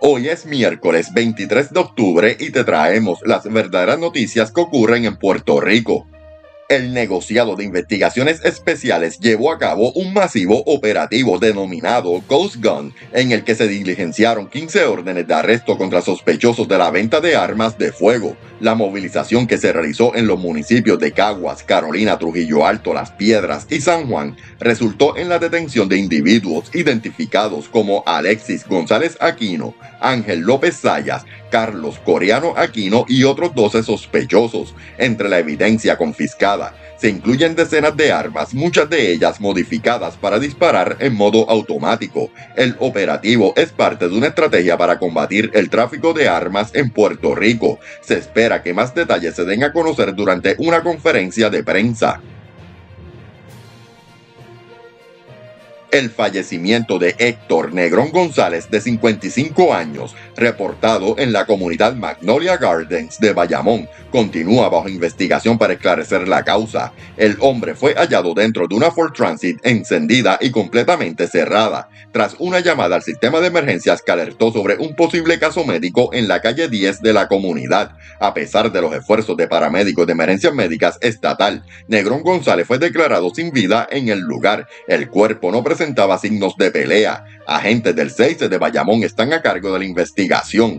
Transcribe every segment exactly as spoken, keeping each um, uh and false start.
Hoy es miércoles veintitrés de octubre y te traemos las verdaderas noticias que ocurren en Puerto Rico. El negociado de investigaciones especiales llevó a cabo un masivo operativo denominado Ghost Gun, en el que se diligenciaron quince órdenes de arresto contra sospechosos de la venta de armas de fuego. La movilización que se realizó en los municipios de Caguas, Carolina, Trujillo Alto, Las Piedras y San Juan resultó en la detención de individuos identificados como Alexis González Aquino, Ángel López Zayas, Carlos Coreano Aquino y otros doce sospechosos. Entre la evidencia confiscada se incluyen decenas de armas, muchas de ellas modificadas para disparar en modo automático. El operativo es parte de una estrategia para combatir el tráfico de armas en Puerto Rico. Se espera que más detalles se den a conocer durante una conferencia de prensa. El fallecimiento de Héctor Negrón González, de cincuenta y cinco años, reportado en la comunidad Magnolia Gardens de Bayamón, continúa bajo investigación para esclarecer la causa. El hombre fue hallado dentro de una Ford Transit encendida y completamente cerrada, tras una llamada al sistema de emergencias que alertó sobre un posible caso médico en la calle diez de la comunidad. A pesar de los esfuerzos de paramédicos de emergencias médicas estatal, Negrón González fue declarado sin vida en el lugar. El cuerpo no presentó presentaba signos de pelea. Agentes del seis de Bayamón están a cargo de la investigación.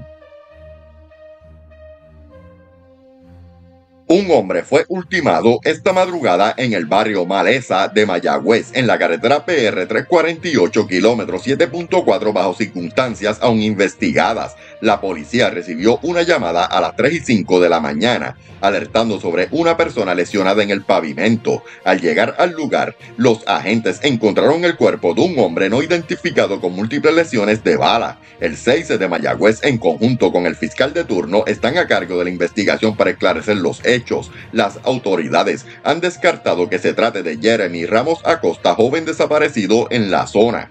Un hombre fue ultimado esta madrugada en el barrio Maleza de Mayagüez, en la carretera P R trescientos cuarenta y ocho, kilómetro siete punto cuatro, bajo circunstancias aún investigadas. La policía recibió una llamada a las tres y cinco de la mañana, alertando sobre una persona lesionada en el pavimento. Al llegar al lugar, los agentes encontraron el cuerpo de un hombre no identificado con múltiples lesiones de bala. El seis de Mayagüez, en conjunto con el fiscal de turno, están a cargo de la investigación para esclarecer los hechos. Las autoridades han descartado que se trate de Jeremy Ramos Acosta, joven desaparecido en la zona.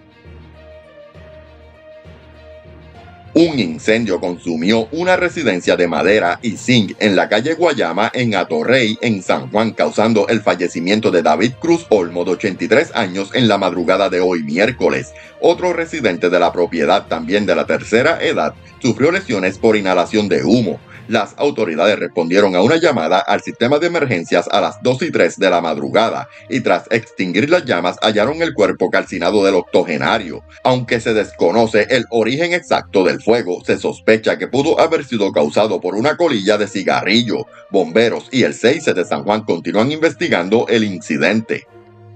Un incendio consumió una residencia de madera y zinc en la calle Guayama, en Atorrey, en San Juan, causando el fallecimiento de David Cruz Olmo, de ochenta y tres años, en la madrugada de hoy miércoles. Otro residente de la propiedad, también de la tercera edad, sufrió lesiones por inhalación de humo. Las autoridades respondieron a una llamada al sistema de emergencias a las dos y tres de la madrugada y tras extinguir las llamas hallaron el cuerpo calcinado del octogenario. Aunque se desconoce el origen exacto del fuego, se sospecha que pudo haber sido causado por una colilla de cigarrillo. Bomberos y el seis de San Juan continúan investigando el incidente.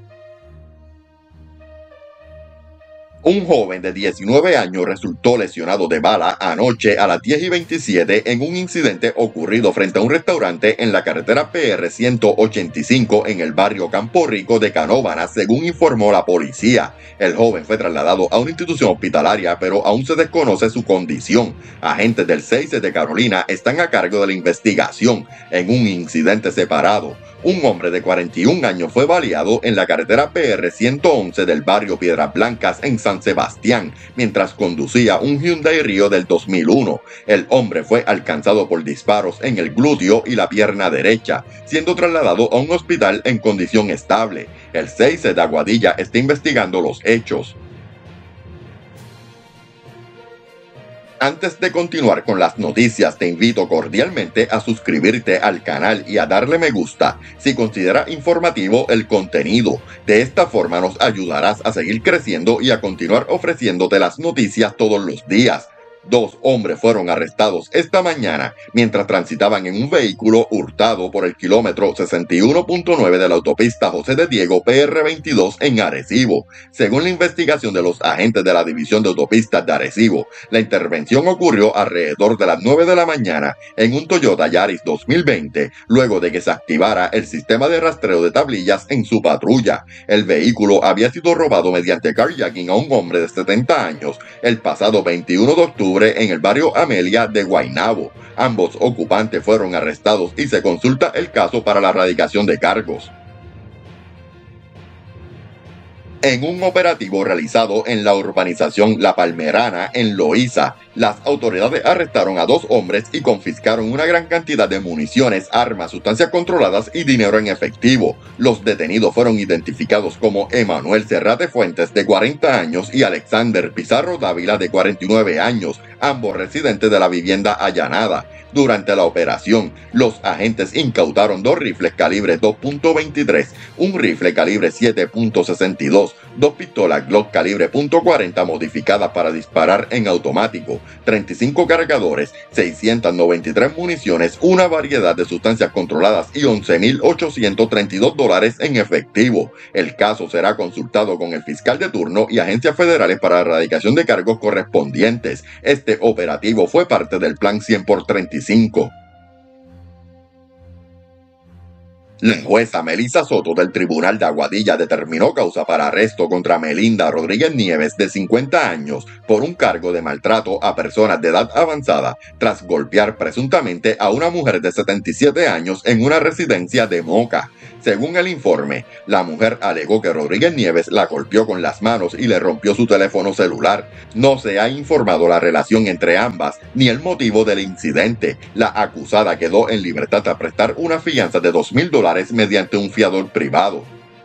Un joven de diecinueve años resultó lesionado de bala anoche a las diez y veintisiete en un incidente ocurrido frente a un restaurante en la carretera P R ciento ochenta y cinco en el barrio Campo Rico de Canóvanas, según informó la policía. El joven fue trasladado a una institución hospitalaria, pero aún se desconoce su condición. Agentes del seis de Carolina están a cargo de la investigación. En un incidente separado, un hombre de cuarenta y un años fue baleado en la carretera P R ciento once del barrio Piedras Blancas en San Sebastián, mientras conducía un Hyundai Rio del dos mil uno. El hombre fue alcanzado por disparos en el glúteo y la pierna derecha, siendo trasladado a un hospital en condición estable. El seis de Aguadilla está investigando los hechos. Antes de continuar con las noticias, te invito cordialmente a suscribirte al canal y a darle me gusta si considera informativo el contenido. De esta forma nos ayudarás a seguir creciendo y a continuar ofreciéndote las noticias todos los días. Dos hombres fueron arrestados esta mañana mientras transitaban en un vehículo hurtado por el kilómetro sesenta y uno punto nueve de la autopista José de Diego P R veintidós en Arecibo. Según la investigación de los agentes de la División de Autopistas de Arecibo, la intervención ocurrió alrededor de las nueve de la mañana en un Toyota Yaris dos mil veinte, luego de que se activara el sistema de rastreo de tablillas en su patrulla. El vehículo había sido robado mediante carjacking a un hombre de setenta años el pasado veintiuno de octubre en el barrio Amelia de Guaynabo. Ambos ocupantes fueron arrestados y se consulta el caso para la erradicación de cargos. En un operativo realizado en la urbanización La Palmerana, en Loíza, Las autoridades arrestaron a dos hombres y confiscaron una gran cantidad de municiones, armas, sustancias controladas y dinero en efectivo. Los detenidos fueron identificados como Emanuel Serrate Fuentes, de cuarenta años, y Alexander Pizarro Dávila, de cuarenta y nueve años, ambos residentes de la vivienda allanada. Durante la operación, los agentes incautaron dos rifles calibre dos punto veintitrés, un rifle calibre siete punto sesenta y dos, dos pistolas Glock calibre punto cuarenta modificadas para disparar en automático, treinta y cinco cargadores, seiscientas noventa y tres municiones, una variedad de sustancias controladas y once mil ochocientos treinta y dos dólares en efectivo. El caso será consultado con el fiscal de turno y agencias federales para la erradicación de cargos correspondientes. Este operativo fue parte del Plan cien por treinta y cinco. La jueza Melissa Soto del Tribunal de Aguadilla determinó causa para arresto contra Melinda Rodríguez Nieves, de cincuenta años, por un cargo de maltrato a personas de edad avanzada tras golpear presuntamente a una mujer de setenta y siete años en una residencia de Moca. Según el informe, la mujer alegó que Rodríguez Nieves la golpeó con las manos y le rompió su teléfono celular. No se ha informado la relación entre ambas ni el motivo del incidente. La acusada quedó en libertad tras prestar una fianza de dos mil dólares mediante un fiador privado.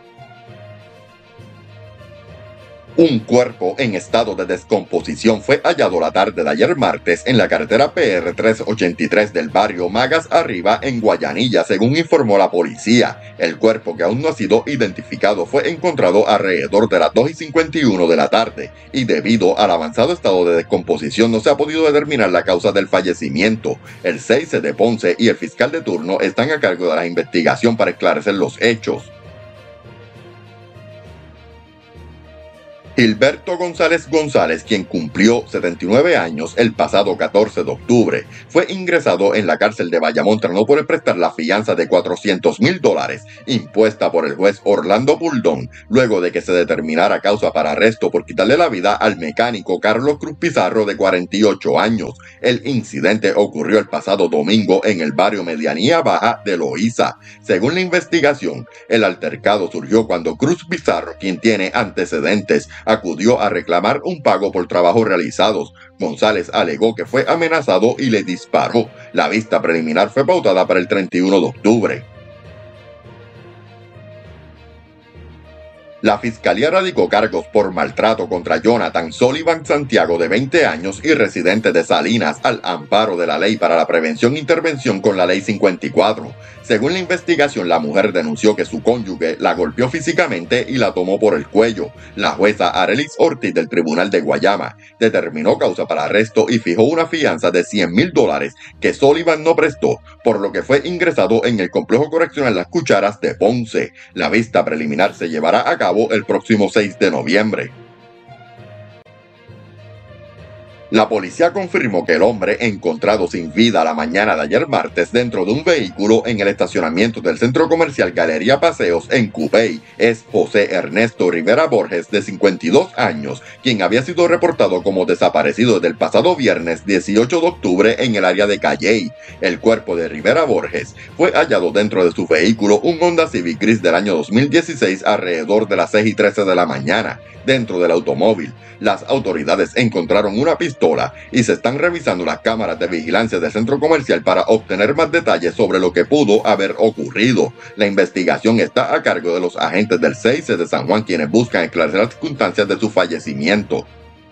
Un cuerpo en estado de descomposición fue hallado la tarde de ayer martes en la carretera P R trescientos ochenta y tres del barrio Magas Arriba en Guayanilla, según informó la policía. El cuerpo, que aún no ha sido identificado, fue encontrado alrededor de las dos y cincuenta y uno de la tarde y debido al avanzado estado de descomposición no se ha podido determinar la causa del fallecimiento. El seis C de Ponce y el fiscal de turno están a cargo de la investigación para esclarecer los hechos. Gilberto González González, quien cumplió setenta y nueve años el pasado catorce de octubre, fue ingresado en la cárcel de Bayamón tras no poder prestar la fianza de cuatrocientos mil dólares impuesta por el juez Orlando Puldón, luego de que se determinara causa para arresto por quitarle la vida al mecánico Carlos Cruz Pizarro, de cuarenta y ocho años. El incidente ocurrió el pasado domingo en el barrio Medianía Baja de Loíza. Según la investigación, el altercado surgió cuando Cruz Pizarro, quien tiene antecedentes, acudió a reclamar un pago por trabajos realizados. González alegó que fue amenazado y le disparó. La vista preliminar fue pautada para el treinta y uno de octubre. La fiscalía radicó cargos por maltrato contra Jonathan Sullivan Santiago, de veinte años y residente de Salinas, al amparo de la Ley para la Prevención e Intervención con la Ley cincuenta y cuatro. Según la investigación, la mujer denunció que su cónyuge la golpeó físicamente y la tomó por el cuello. La jueza Arelis Ortiz del Tribunal de Guayama determinó causa para arresto y fijó una fianza de cien mil dólares que Sullivan no prestó, por lo que fue ingresado en el Complejo Correccional Las Cucharas de Ponce. La vista preliminar se llevará a cabo el próximo seis de noviembre. La policía confirmó que el hombre encontrado sin vida la mañana de ayer martes dentro de un vehículo en el estacionamiento del centro comercial Galería Paseos en Cupey es José Ernesto Rivera Borges, de cincuenta y dos años, quien había sido reportado como desaparecido desde el pasado viernes dieciocho de octubre en el área de Calley. El cuerpo de Rivera Borges fue hallado dentro de su vehículo, un Honda Civic gris del año dos mil dieciséis, alrededor de las seis y trece de la mañana. Dentro del automóvil, las autoridades encontraron una pistola y se están revisando las cámaras de vigilancia del centro comercial para obtener más detalles sobre lo que pudo haber ocurrido. La investigación está a cargo de los agentes del seis C de San Juan, quienes buscan esclarecer las circunstancias de su fallecimiento.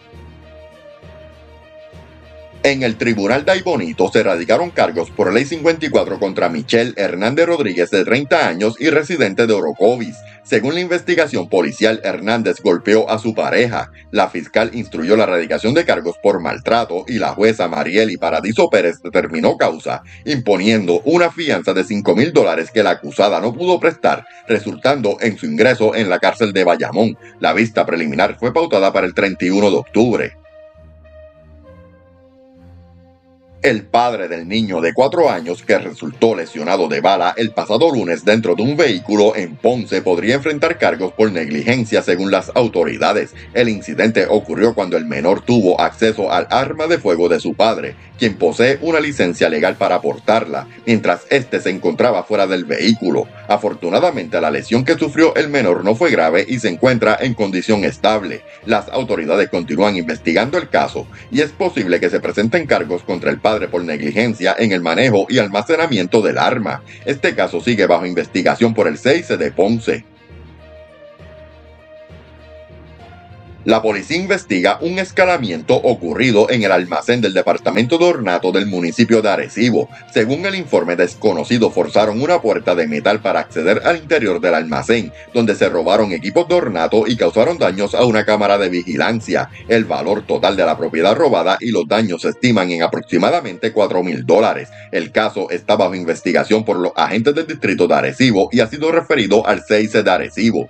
En el tribunal de Aybonito se radicaron cargos por ley cincuenta y cuatro contra Michelle Hernández Rodríguez, de treinta años y residente de Orocovis. Según la investigación policial, Hernández golpeó a su pareja. La fiscal instruyó la radicación de cargos por maltrato y la jueza Marieli Paradiso Pérez determinó causa, imponiendo una fianza de cinco mil dólares que la acusada no pudo prestar, resultando en su ingreso en la cárcel de Bayamón. La vista preliminar fue pautada para el treinta y uno de octubre. El padre del niño de cuatro años que resultó lesionado de bala el pasado lunes dentro de un vehículo en Ponce podría enfrentar cargos por negligencia según las autoridades. El incidente ocurrió cuando el menor tuvo acceso al arma de fuego de su padre, quien posee una licencia legal para portarla, mientras este se encontraba fuera del vehículo. Afortunadamente, la lesión que sufrió el menor no fue grave y se encuentra en condición estable. Las autoridades continúan investigando el caso y es posible que se presenten cargos contra el padre por negligencia en el manejo y almacenamiento del arma. Este caso sigue bajo investigación por el C I C de Ponce. La policía investiga un escalamiento ocurrido en el almacén del departamento de ornato del municipio de Arecibo. Según el informe, desconocidos forzaron una puerta de metal para acceder al interior del almacén, donde se robaron equipos de ornato y causaron daños a una cámara de vigilancia. El valor total de la propiedad robada y los daños se estiman en aproximadamente cuatro mil dólares. El caso está bajo investigación por los agentes del distrito de Arecibo y ha sido referido al C I C de Arecibo.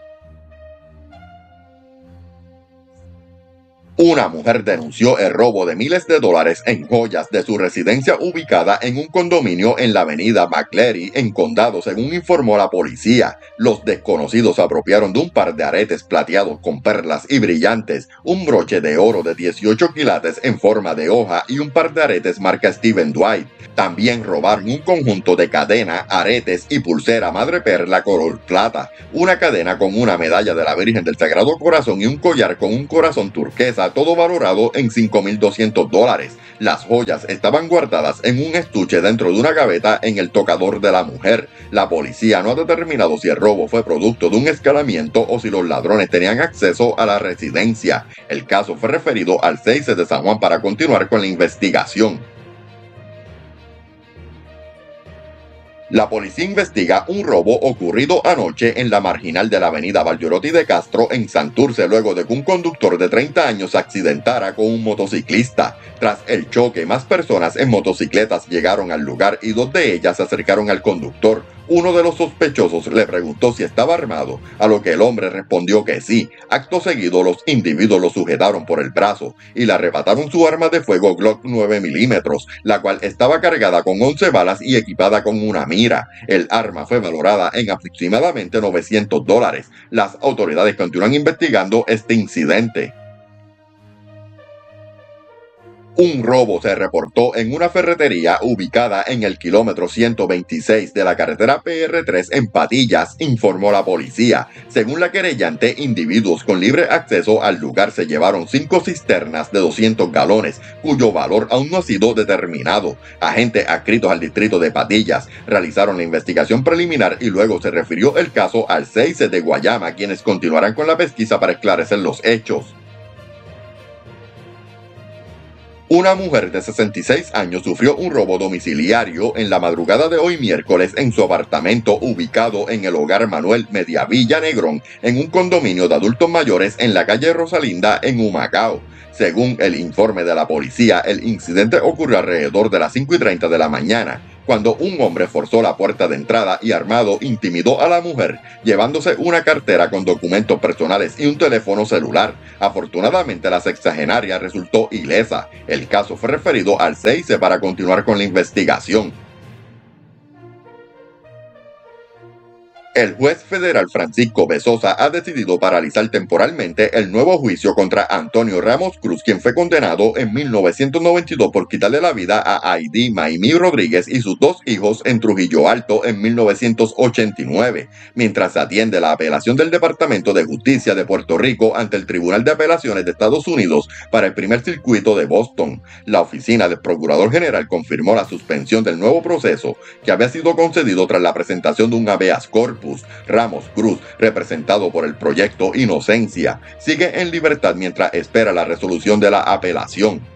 Una mujer denunció el robo de miles de dólares en joyas de su residencia ubicada en un condominio en la avenida McCleary, en Condado, según informó la policía. Los desconocidos se apropiaron de un par de aretes plateados con perlas y brillantes, un broche de oro de dieciocho quilates en forma de hoja y un par de aretes marca Steven Dwight. También robaron un conjunto de cadena, aretes y pulsera madreperla color plata, una cadena con una medalla de la Virgen del Sagrado Corazón y un collar con un corazón turquesa, todo valorado en cinco mil doscientos dólares. Las joyas estaban guardadas en un estuche dentro de una gaveta en el tocador de la mujer. La policía no ha determinado si el robo fue producto de un escalamiento o si los ladrones tenían acceso a la residencia. El caso fue referido al C I C de San Juan para continuar con la investigación. La policía investiga un robo ocurrido anoche en la marginal de la avenida Valdoriotti de Castro en Santurce, luego de que un conductor de treinta años se accidentara con un motociclista. Tras el choque, más personas en motocicletas llegaron al lugar y dos de ellas se acercaron al conductor. Uno de los sospechosos le preguntó si estaba armado, a lo que el hombre respondió que sí. Acto seguido, los individuos lo sujetaron por el brazo y le arrebataron su arma de fuego Glock nueve milímetros, la cual estaba cargada con once balas y equipada con una mira. El arma fue valorada en aproximadamente novecientos dólares. Las autoridades continúan investigando este incidente. Un robo se reportó en una ferretería ubicada en el kilómetro ciento veintiséis de la carretera P R tres en Patillas, informó la policía. Según la querellante, individuos con libre acceso al lugar se llevaron cinco cisternas de doscientos galones, cuyo valor aún no ha sido determinado. Agentes adscritos al distrito de Patillas realizaron la investigación preliminar y luego se refirió el caso al C I C de Guayama, quienes continuarán con la pesquisa para esclarecer los hechos. Una mujer de sesenta y seis años sufrió un robo domiciliario en la madrugada de hoy miércoles en su apartamento ubicado en el Hogar Manuel Mediavilla Negrón, en un condominio de adultos mayores en la calle Rosalinda en Humacao. Según el informe de la policía, el incidente ocurrió alrededor de las cinco y treinta de la mañana, cuando un hombre forzó la puerta de entrada y armado intimidó a la mujer, llevándose una cartera con documentos personales y un teléfono celular. Afortunadamente, la sexagenaria resultó ilesa. El caso fue referido al C I C para continuar con la investigación. El juez federal Francisco Bezosa ha decidido paralizar temporalmente el nuevo juicio contra Antonio Ramos Cruz, quien fue condenado en mil novecientos noventa y dos por quitarle la vida a Aidí Maimí Rodríguez y sus dos hijos en Trujillo Alto en mil novecientos ochenta y nueve, mientras se atiende la apelación del Departamento de Justicia de Puerto Rico ante el Tribunal de Apelaciones de Estados Unidos para el primer circuito de Boston. La oficina del Procurador General confirmó la suspensión del nuevo proceso, que había sido concedido tras la presentación de un habeas corpus. Ramos Cruz, representado por el proyecto Inocencia, sigue en libertad mientras espera la resolución de la apelación.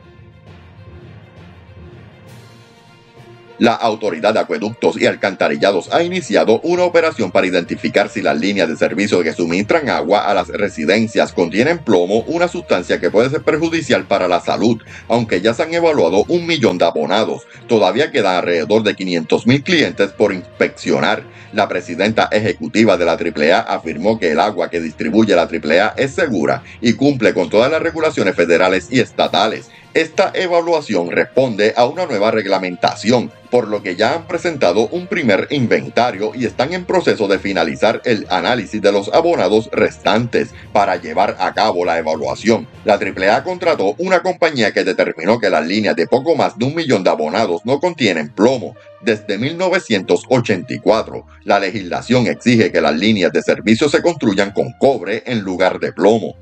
La Autoridad de Acueductos y Alcantarillados ha iniciado una operación para identificar si las líneas de servicio que suministran agua a las residencias contienen plomo, una sustancia que puede ser perjudicial para la salud. Aunque ya se han evaluado un millón de abonados, todavía quedan alrededor de quinientos mil clientes por inspeccionar. La presidenta ejecutiva de la triple A afirmó que el agua que distribuye la triple A es segura y cumple con todas las regulaciones federales y estatales. Esta evaluación responde a una nueva reglamentación, por lo que ya han presentado un primer inventario y están en proceso de finalizar el análisis de los abonados restantes para llevar a cabo la evaluación. La triple A contrató una compañía que determinó que las líneas de poco más de un millón de abonados no contienen plomo. Desde mil novecientos ochenta y cuatro, la legislación exige que las líneas de servicio se construyan con cobre en lugar de plomo.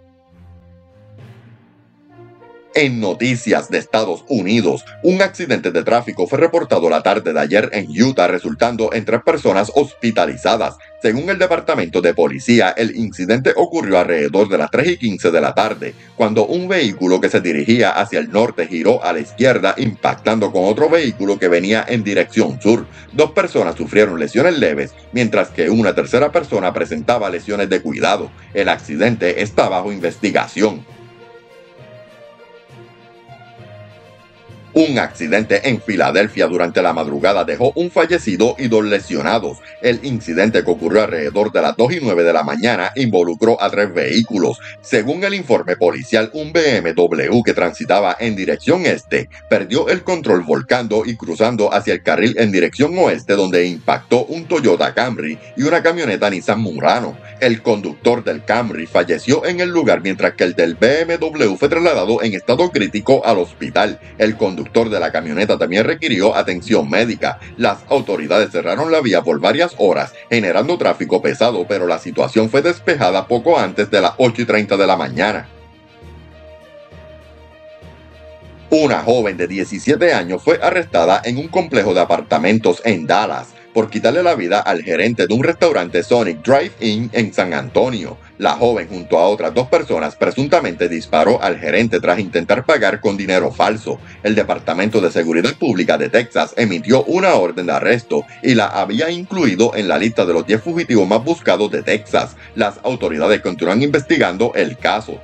En noticias de Estados Unidos, un accidente de tráfico fue reportado la tarde de ayer en Utah, resultando en tres personas hospitalizadas. Según el Departamento de Policía, el incidente ocurrió alrededor de las tres y quince de la tarde, cuando un vehículo que se dirigía hacia el norte giró a la izquierda, impactando con otro vehículo que venía en dirección sur. Dos personas sufrieron lesiones leves, mientras que una tercera persona presentaba lesiones de cuidado. El accidente está bajo investigación. Un accidente en Filadelfia durante la madrugada dejó un fallecido y dos lesionados. El incidente que ocurrió alrededor de las dos y nueve de la mañana involucró a tres vehículos. Según el informe policial, un B M W que transitaba en dirección este perdió el control volcando y cruzando hacia el carril en dirección oeste, donde impactó un Toyota Camry y una camioneta Nissan Murano. El conductor del Camry falleció en el lugar, mientras que el del B M W fue trasladado en estado crítico al hospital. El conductor El conductor de la camioneta también requirió atención médica. Las autoridades cerraron la vía por varias horas, generando tráfico pesado, pero la situación fue despejada poco antes de las ocho y treinta de la mañana. Una joven de diecisiete años fue arrestada en un complejo de apartamentos en Dallas por quitarle la vida al gerente de un restaurante Sonic Drive-In en San Antonio. La joven, junto a otras dos personas, presuntamente disparó al gerente tras intentar pagar con dinero falso. El Departamento de Seguridad Pública de Texas emitió una orden de arresto y la había incluido en la lista de los diez fugitivos más buscados de Texas. Las autoridades continúan investigando el caso.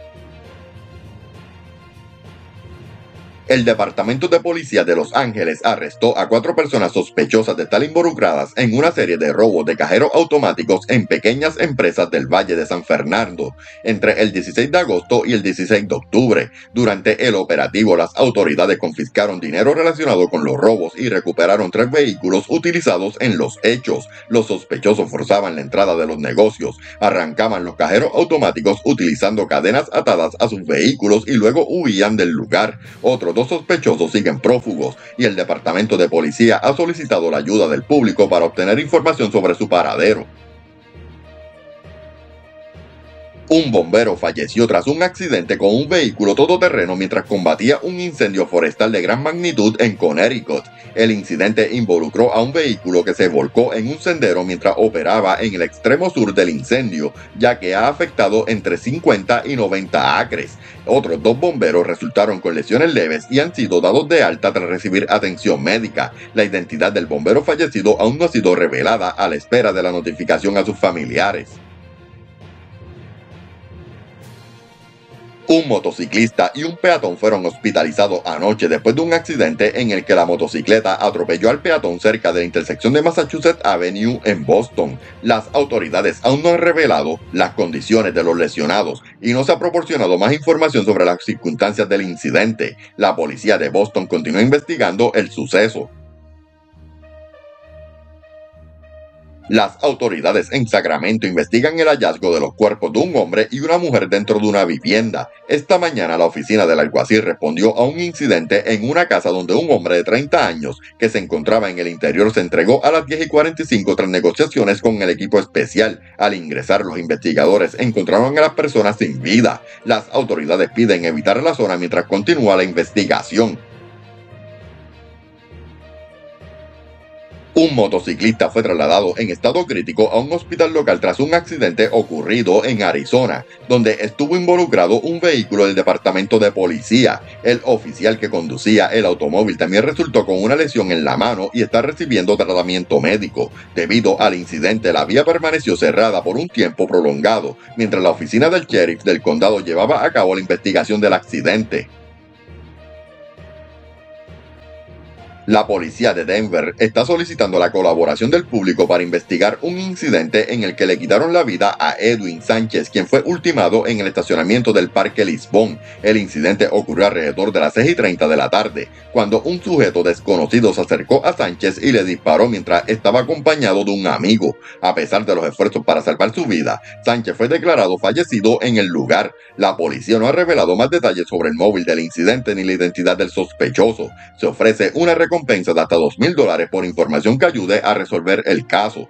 El Departamento de Policía de Los Ángeles arrestó a cuatro personas sospechosas de estar involucradas en una serie de robos de cajeros automáticos en pequeñas empresas del Valle de San Fernando entre el dieciséis de agosto y el dieciséis de octubre. Durante el operativo, las autoridades confiscaron dinero relacionado con los robos y recuperaron tres vehículos utilizados en los hechos. Los sospechosos forzaban la entrada de los negocios, arrancaban los cajeros automáticos utilizando cadenas atadas a sus vehículos y luego huían del lugar. Otros dos sospechosos siguen prófugos y el Departamento de Policía ha solicitado la ayuda del público para obtener información sobre su paradero. Un bombero falleció tras un accidente con un vehículo todoterreno mientras combatía un incendio forestal de gran magnitud en Connecticut. El incidente involucró a un vehículo que se volcó en un sendero mientras operaba en el extremo sur del incendio, ya que ha afectado entre cincuenta y noventa acres. Otros dos bomberos resultaron con lesiones leves y han sido dados de alta tras recibir atención médica. La identidad del bombero fallecido aún no ha sido revelada, a la espera de la notificación a sus familiares. Un motociclista y un peatón fueron hospitalizados anoche después de un accidente en el que la motocicleta atropelló al peatón cerca de la intersección de Massachusetts Avenue en Boston. Las autoridades aún no han revelado las condiciones de los lesionados y no se ha proporcionado más información sobre las circunstancias del incidente. La policía de Boston continúa investigando el suceso. Las autoridades en Sacramento investigan el hallazgo de los cuerpos de un hombre y una mujer dentro de una vivienda. Esta mañana la oficina del alguacil respondió a un incidente en una casa donde un hombre de treinta años que se encontraba en el interior se entregó a las diez y cuarenta y cinco tras negociaciones con el equipo especial. Al ingresar, los investigadores encontraron a las personas sin vida. Las autoridades piden evitar la zona mientras continúa la investigación. Un motociclista fue trasladado en estado crítico a un hospital local tras un accidente ocurrido en Arizona, donde estuvo involucrado un vehículo del Departamento de Policía. El oficial que conducía el automóvil también resultó con una lesión en la mano y está recibiendo tratamiento médico. Debido al incidente, la vía permaneció cerrada por un tiempo prolongado, mientras la oficina del sheriff del condado llevaba a cabo la investigación del accidente. La policía de Denver está solicitando la colaboración del público para investigar un incidente en el que le quitaron la vida a Edwin Sánchez, quien fue ultimado en el estacionamiento del Parque Lisbon. El incidente ocurrió alrededor de las seis y treinta de la tarde, cuando un sujeto desconocido se acercó a Sánchez y le disparó mientras estaba acompañado de un amigo. A pesar de los esfuerzos para salvar su vida, Sánchez fue declarado fallecido en el lugar. La policía no ha revelado más detalles sobre el móvil del incidente ni la identidad del sospechoso. Se ofrece una recompensa de hasta dos mil dólares por información que ayude a resolver el caso.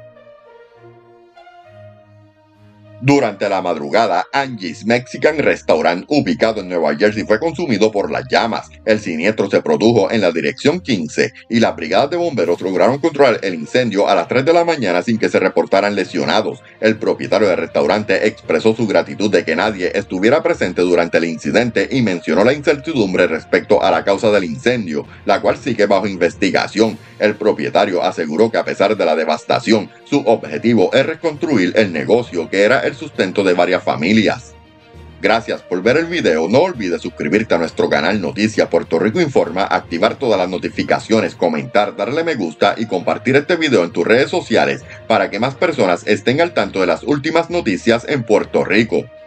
Durante la madrugada, Angie's Mexican Restaurant, ubicado en Nueva Jersey, fue consumido por las llamas. El siniestro se produjo en la dirección quince y las brigadas de bomberos lograron controlar el incendio a las tres de la mañana sin que se reportaran lesionados. El propietario del restaurante expresó su gratitud de que nadie estuviera presente durante el incidente y mencionó la incertidumbre respecto a la causa del incendio, la cual sigue bajo investigación. El propietario aseguró que a pesar de la devastación, su objetivo es reconstruir el negocio que era el sustento de varias familias. Gracias por ver el video. No olvides suscribirte a nuestro canal Noticias Puerto Rico Informa, activar todas las notificaciones, comentar, darle me gusta y compartir este video en tus redes sociales para que más personas estén al tanto de las últimas noticias en Puerto Rico.